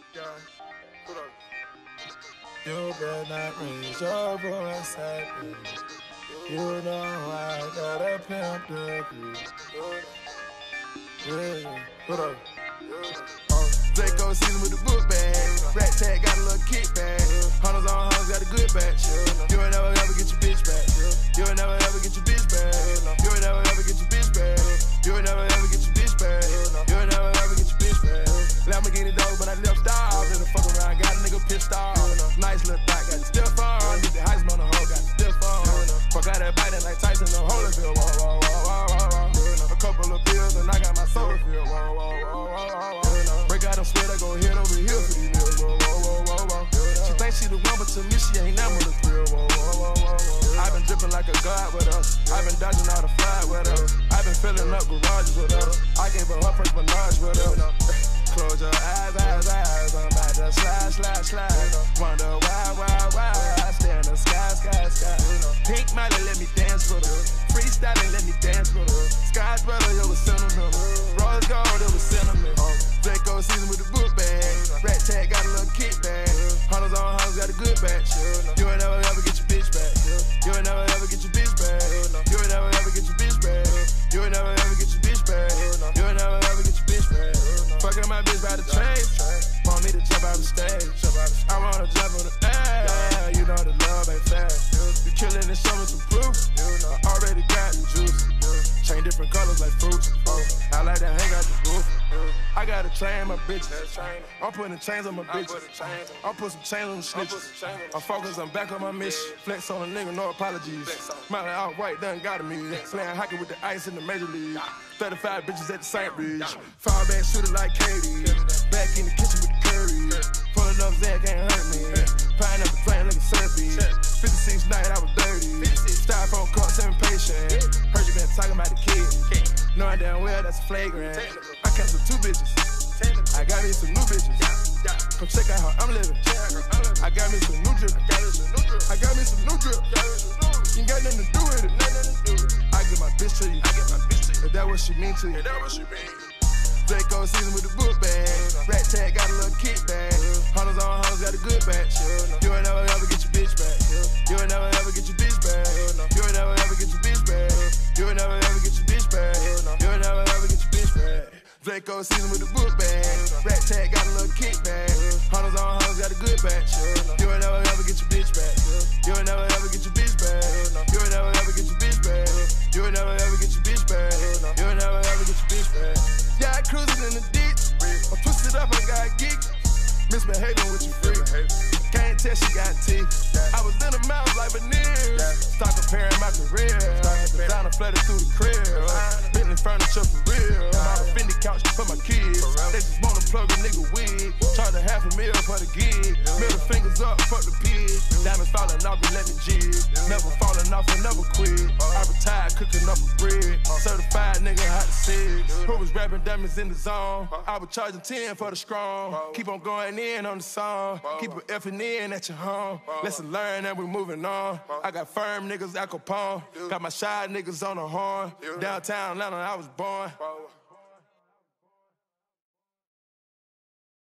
Yeah. Put up. You better not raise your voice at me. You know I got a pimp the crew. Yeah, put up. Draco season with the book bag. Rat tag got a little kickback. Hunters on hunters got a good batch. You ain't never ever get your bitch back. You ain't never ever get your bitch back. You ain't never ever get your bitch back. You ain't never ever get your bitch back. You ain't never ever get your bitch back. Lamborghini dog, but I left off. Then the fuck around, got a nigga pissed off. Nice little thought, got the stiff on. Did the Heisman on the hoe, got the stiff on. Fuck out that biting like Tyson, the Holyfield. Whoa, whoa, whoa, whoa, whoa. A couple of pills and I got my soda filled. Whoa, whoa, whoa, whoa, whoa. Break out them split, I go hit over here for these meals. Whoa, whoa, whoa, whoa, whoa. She thinks she the one, but to me she ain't that much thrill. Whoa, whoa, whoa, whoa. I've been dripping like a god with us. I've been dodging all the fly with us. I've been filling up garages with us. I gave her first menage with us. Close your eyes, eyes, eyes. I'm about to slide, slide, slide. Wonder why, why? I stay in the sky, sky, sky. Pink Miley, let me dance with her. Freestyling, let me dance with her. Sky's brother, it was sentimental. Rose gold, it was sentimental. Draco season with the book bag. Rat tag got a little kickback. Hunters on hunters got a good batch. You ain't never ever get your bitch back. You ain't never ever get your bitch back. You ain't never ever get your bitch back. You ain't never ever get your bitch back. You ain't never ever get your bitch back. Fucking my bitch by the train. Want me to jump out the stage. I wanna jump on the air. You know the love ain't fair. You killin' and show me some proof. I already got the juice. Chain different colors like fruits. I like that hang out the roof. I gotta train my bitches. I'm putting chains on my bitches. I'm putting some chains on the snitches. I'm focused, I'm back on my mission. Flex on a nigga, no apologies. Smiley out white, done got me. Playing hockey with the ice in the major league. 35 bitches at the St. Bridge. Fire back shooter like Katie. Back in the kitchen with the curry. Pulling up Zach can't hurt me. Pineapple playing like a surfy. 56 night, I was dirty. Styrofoam cups, impatient. Heard you been talking about the kid. Knowing damn well that's flagrant. I canceled 2 bitches. I got me some new bitches. Come check out how I'm living. I got me some new drip. I got me some new drip. You ain't got nothing to do with it. I give my bitch to you. If that what she mean to you. Draco season with the book bag. Rat tag got a little kickback. Hunters on hunters got a good batch. You ain't never ever get your bitch back. You ain't never ever get your bitch back. You ain't never ever get your bitch back. You ain't never ever get your bitch back. You ain't never ever get your bitch back. Draco season with the book bag. Rat tag got a little kickback. Hunters on hunters got a good batch. You ain't never ever get your bitch back. You ain't never ever get your bitch back. You ain't never ever get your bitch back. You ain't never ever get your bitch back. You ain't never ever get your bitch back. Yeah, I cruising in the ditch. I twisted up, I got geeks. Misbehaving with you free. Can't tell she got teeth. I was in the mouth like veneers. Start comparing my career. Designer flooded through the crib. Bentley furniture for real. Bought a Fendi couch for my kids. They just wanna plug a nigga wig. Charge a $500,000 for the gig. Middle fingers up, fuck the pig. Diamonds falling off and let me jig. Never falling off and never quit. I retired cooking up a bread. Certified nigga how to say it. Who was rapping diamonds in the zone? I was charging 10 for the strong. Keep on going in on the song. Keep it effing in at your home. Lesson learned and we moving on. I got firm niggas, Al Capone. Got my shy niggas on the horn. Downtown Atlanta, I was born.